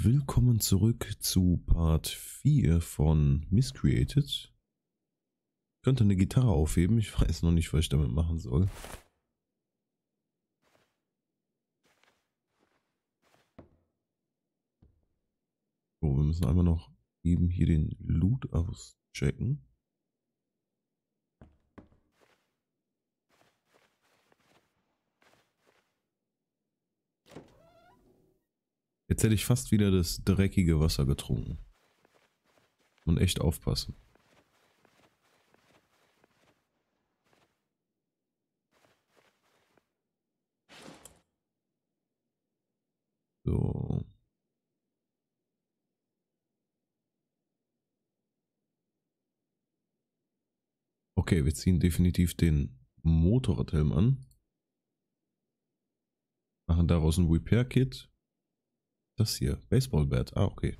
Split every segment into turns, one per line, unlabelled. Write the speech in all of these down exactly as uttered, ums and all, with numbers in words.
Willkommen zurück zu Part vier von Miscreated. Ich könnte eine Gitarre aufheben, ich weiß noch nicht, was ich damit machen soll. So, wir müssen einmal noch eben hier den Loot auschecken. Jetzt hätte ich fast wieder das dreckige Wasser getrunken. Und echt aufpassen. So. Okay, wir ziehen definitiv den Motorradhelm an. Machen daraus ein Repair-Kit. Das hier, Baseball-Bat. Ah, okay.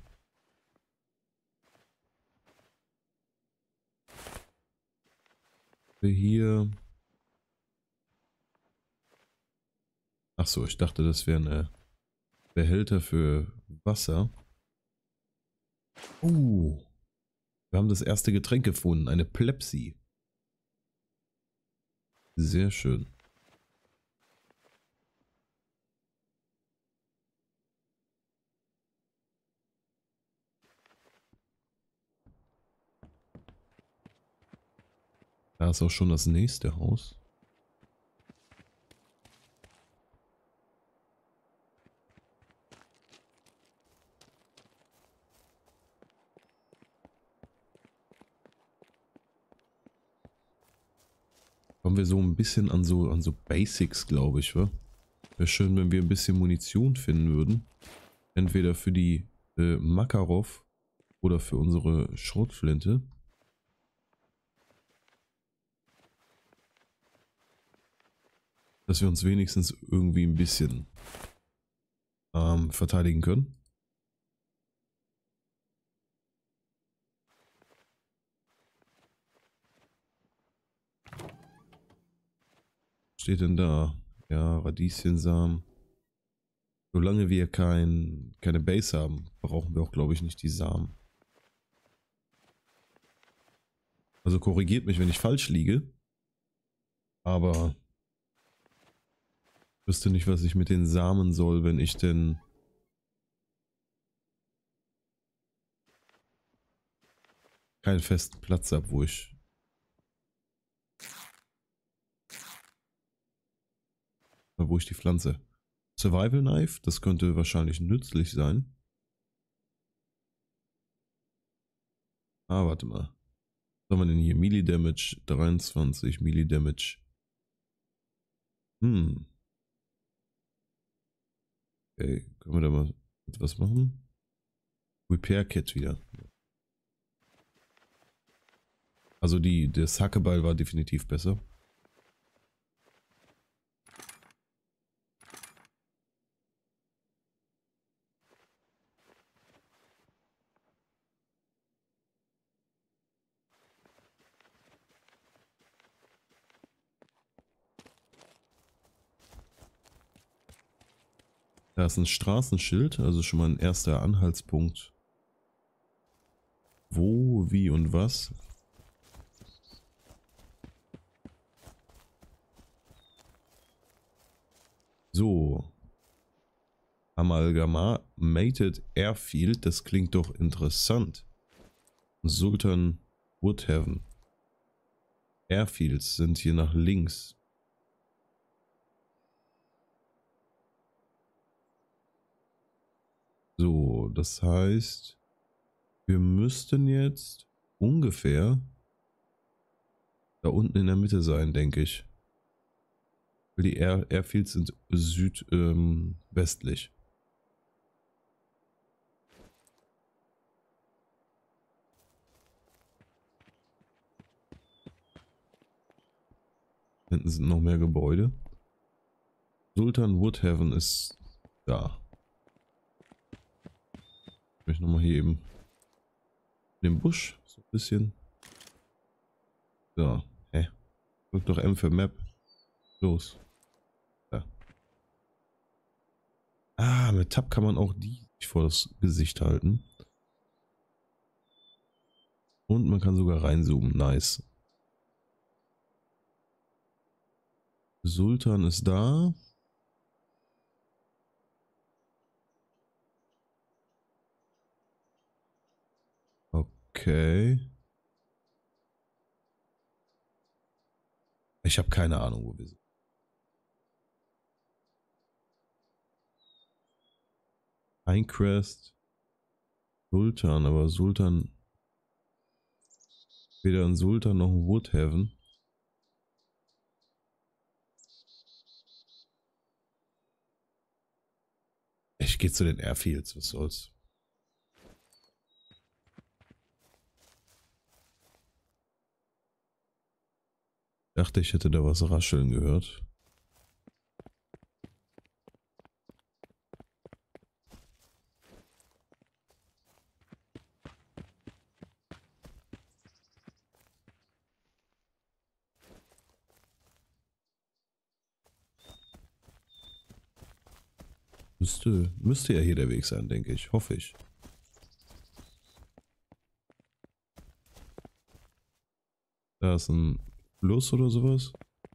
Wir hier... Ach so, ich dachte, das wäre eine Behälter für Wasser. Oh, wir haben das erste Getränk gefunden, eine Plepsi. Sehr schön. Da ist auch schon das nächste Haus. Kommen wir so ein bisschen an so an so Basics, glaube ich, wa? Wäre schön, wenn wir ein bisschen Munition finden würden. Entweder für die äh, Makarov oder für unsere Schrotflinte. Dass wir uns wenigstens irgendwie ein bisschen ähm, verteidigen können. Was steht denn da? Ja, Radieschensamen. Solange wir kein, keine Base haben, brauchen wir auch, glaube ich, nicht die Samen. Also korrigiert mich, wenn ich falsch liege. Aber ich wüsste nicht, was ich mit den Samen soll, wenn ich denn keinen festen Platz habe, wo ich wo ich die pflanze. Survival Knife, das könnte wahrscheinlich nützlich sein. Ah, warte mal. Was haben wir denn hier? Melee Damage, dreiundzwanzig Melee Damage. Hm. Okay, können wir da mal etwas machen? Repair Kit wieder. Also die, das Hackebeil war definitiv besser. Da ist ein Straßenschild, also schon mal ein erster Anhaltspunkt. Wo, wie und was. So. Amalgamated Airfield, das klingt doch interessant. Sultan Woodhaven. Airfields sind hier nach links. So, das heißt, wir müssten jetzt ungefähr da unten in der Mitte sein, denke ich. Weil die Air Airfields sind südwestlich. Ähm, Hinten sind noch mehr Gebäude. Sultan Woodhaven ist da. Ich möchte nochmal hier eben in den Busch so ein bisschen. So, hä? Drück doch M für Map. Los. Da. Ah, mit Tab kann man auch die nicht vor das Gesicht halten. Und man kann sogar reinzoomen. Nice. Sultan ist da. Okay. Ich habe keine Ahnung, wo wir sind. Pinecrest. Sultan, aber Sultan. Weder ein Sultan noch ein Woodhaven. Ich gehe zu den Airfields, was soll's. Dachte, ich hätte da was rascheln gehört. Müsste, müsste ja hier der Weg sein, denke ich. Hoffe ich. Da ist ein Fluss oder sowas.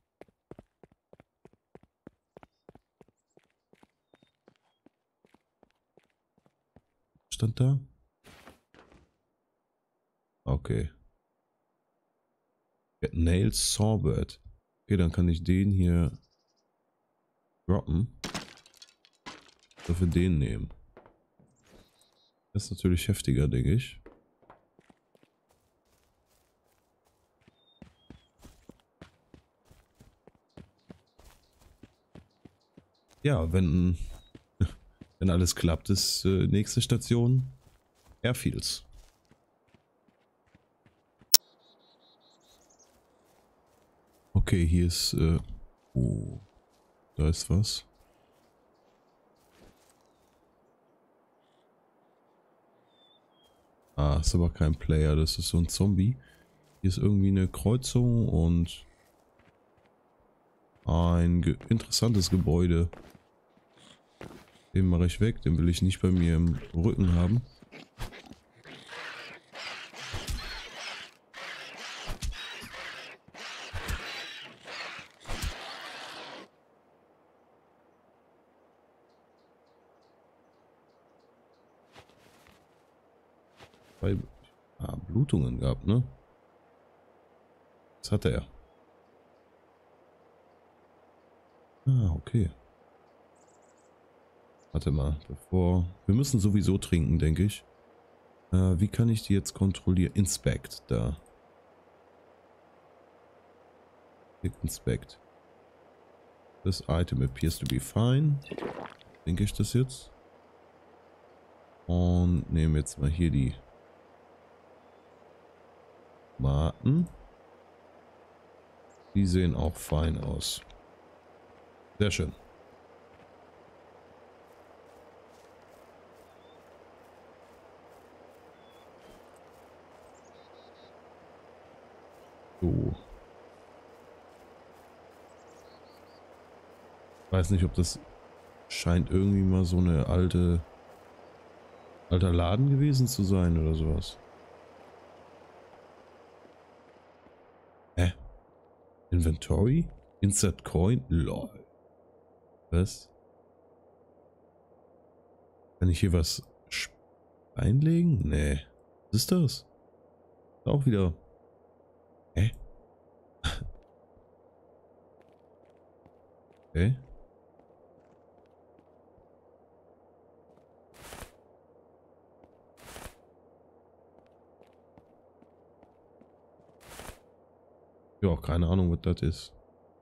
Stand da? Okay. Get Nails Sawbird. Okay, dann kann ich den hier droppen. Dafür den nehmen. Das ist natürlich heftiger, denke ich. Ja, wenn, wenn alles klappt, ist äh, nächste Station Airfields. Okay, hier ist... Äh, oh, da ist was. Ah, ist aber kein Player, das ist so ein Zombie. Hier ist irgendwie eine Kreuzung und ein ge interessantes Gebäude. Den mache ich weg, den will ich nicht bei mir im Rücken haben. Zwei ah, Blutungen gehabt, ne? Was hat er? Ah, okay. Warte mal, bevor... Wir müssen sowieso trinken, denke ich. Äh, wie kann ich die jetzt kontrollieren? Inspect, da. Inspect. This item appears to be fine. Denke ich das jetzt. Und nehmen jetzt mal hier die Tomaten. Die sehen auch fein aus. Sehr schön. So. Weiß nicht, ob das scheint irgendwie mal so eine alte alter Laden gewesen zu sein oder sowas. Hä? Inventory? Insert Coin? Lol. Was? Kann ich hier was einlegen? Nee. Was ist das? Auch wieder. Hä? Okay. Ja, keine Ahnung, was das ist.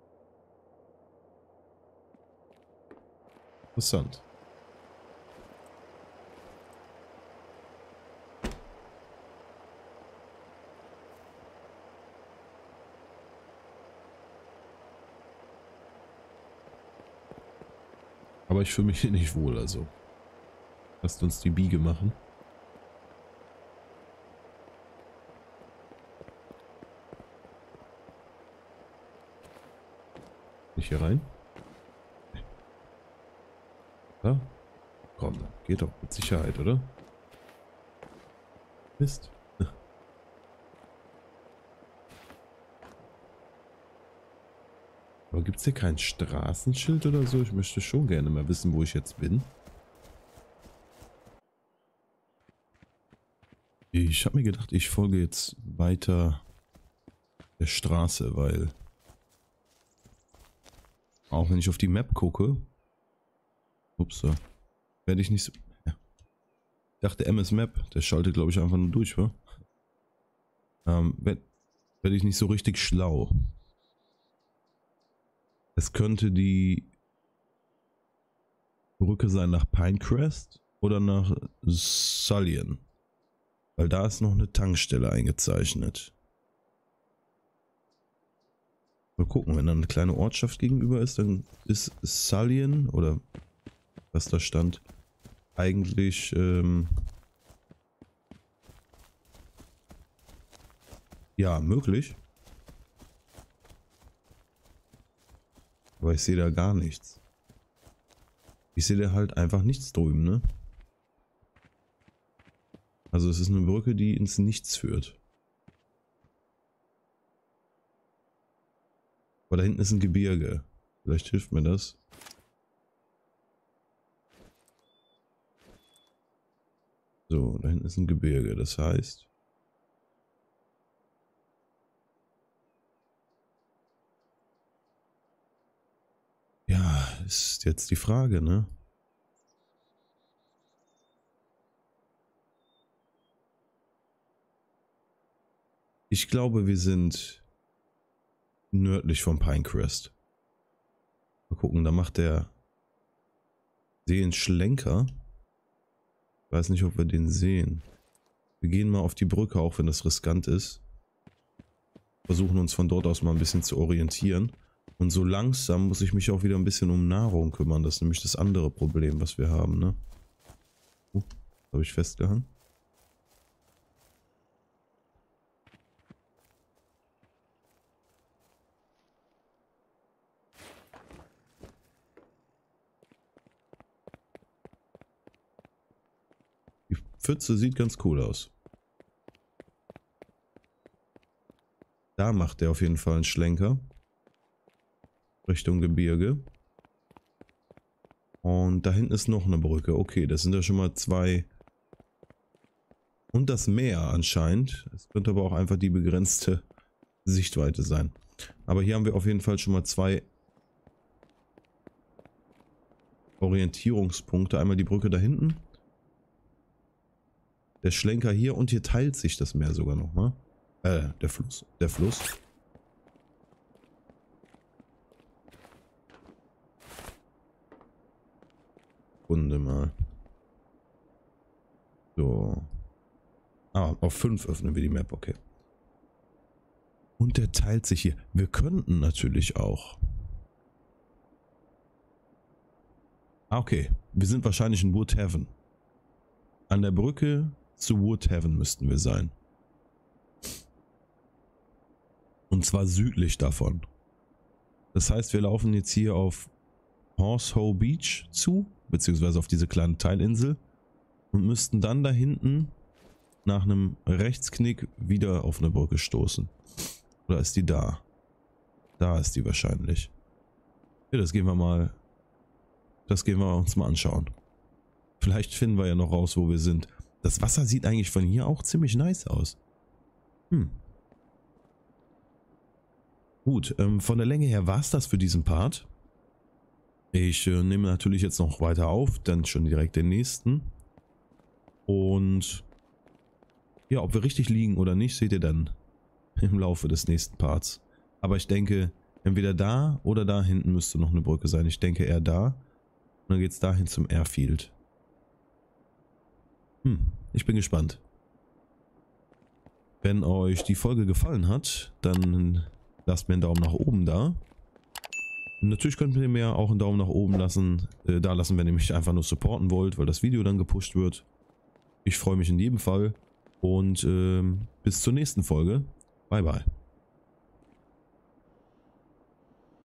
Interessant. Aber ich fühle mich hier nicht wohl, also. Lasst uns die Biege machen. Nicht hier rein? Da? Komm, geht doch mit Sicherheit, oder? Mist. Aber gibt es hier kein Straßenschild oder so? Ich möchte schon gerne mal wissen, wo ich jetzt bin. Ich habe mir gedacht, ich folge jetzt weiter der Straße, weil auch wenn ich auf die Map gucke, ups, werde ich nicht so... Ja. Ich dachte M S Map, der schaltet glaube ich einfach nur durch, wa? Ähm, werde werd ich nicht so richtig schlau. Es könnte die Brücke sein nach Pinecrest oder nach Sullivan. Weil da ist noch eine Tankstelle eingezeichnet. Mal gucken, wenn da eine kleine Ortschaft gegenüber ist, dann ist Sullivan oder was da stand, eigentlich ähm, ja möglich. Aber ich sehe da gar nichts. Ich sehe da halt einfach nichts drüben, ne? Also es ist eine Brücke, die ins Nichts führt. Aber da hinten ist ein Gebirge. Vielleicht hilft mir das. So, da hinten ist ein Gebirge. Das heißt... Ja, ist jetzt die Frage, ne? Ich glaube, wir sind nördlich von Pinecrest. Mal gucken, da macht der See einen Schlenker. Ich weiß nicht, ob wir den sehen. Wir gehen mal auf die Brücke, auch wenn das riskant ist. Versuchen uns von dort aus mal ein bisschen zu orientieren. Und so langsam muss ich mich auch wieder ein bisschen um Nahrung kümmern. Das ist nämlich das andere Problem, was wir haben, ne? Uh, habe ich festgehangen? Die Pfütze sieht ganz cool aus. Da macht er auf jeden Fall einen Schlenker. Richtung Gebirge. Und da hinten ist noch eine Brücke. Okay, das sind ja schon mal zwei. Und das Meer anscheinend. Es könnte aber auch einfach die begrenzte Sichtweite sein. Aber hier haben wir auf jeden Fall schon mal zwei Orientierungspunkte. Einmal die Brücke da hinten. Der Schlenker hier und hier teilt sich das Meer sogar nochmal. Äh, der Fluss. Der Fluss. Sekunde mal. So. Ah, auf fünf öffnen wir die Map, okay. Und der teilt sich hier. Wir könnten natürlich auch. Ah, okay. Wir sind wahrscheinlich in Woodhaven. An der Brücke zu Woodhaven müssten wir sein. Und zwar südlich davon. Das heißt, wir laufen jetzt hier auf Horsehoe Beach zu, beziehungsweise auf diese kleine Teilinsel und müssten dann da hinten nach einem Rechtsknick wieder auf eine Brücke stoßen. Oder ist die da? Da ist die wahrscheinlich. Ja, das gehen wir mal, das gehen wir uns mal anschauen. Vielleicht finden wir ja noch raus, wo wir sind. Das Wasser sieht eigentlich von hier auch ziemlich nice aus. Hm. Gut, ähm, von der Länge her war es das für diesen Part. Ich äh, nehme natürlich jetzt noch weiter auf, dann schon direkt den nächsten. Und ja, ob wir richtig liegen oder nicht, seht ihr dann im Laufe des nächsten Parts. Aber ich denke, entweder da oder da hinten müsste noch eine Brücke sein. Ich denke eher da. Und dann geht es dahin zum Airfield. Hm, ich bin gespannt. Wenn euch die Folge gefallen hat, dann lasst mir einen Daumen nach oben da. Und natürlich könnt ihr mir auch einen Daumen nach oben lassen, äh, da lassen, wenn ihr mich einfach nur supporten wollt, weil das Video dann gepusht wird. Ich freue mich in jedem Fall und ähm, bis zur nächsten Folge. Bye bye.